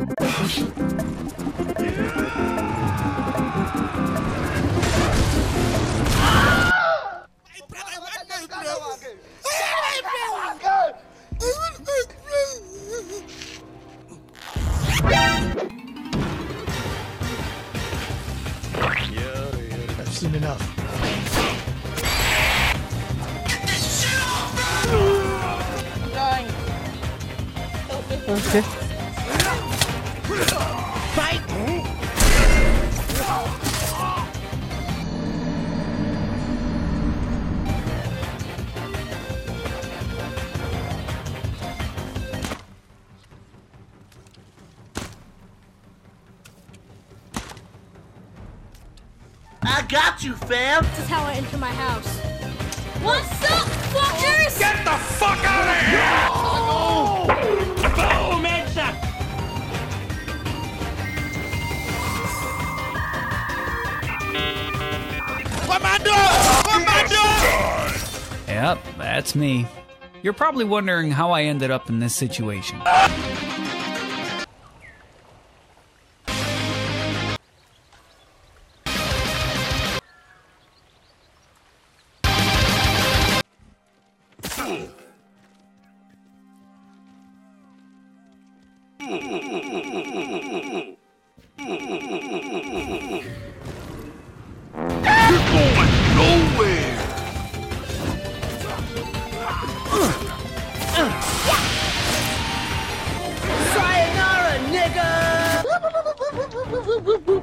I've seen enough. Okay. Fight! I got you, fam! This is how I enter my house. What's up, fuckers? Get the fuck out of here! Oh! Boom, headshot! What am I doing? What am I doing? Yep, that's me. You're probably wondering how I ended up in this situation. Nowhere!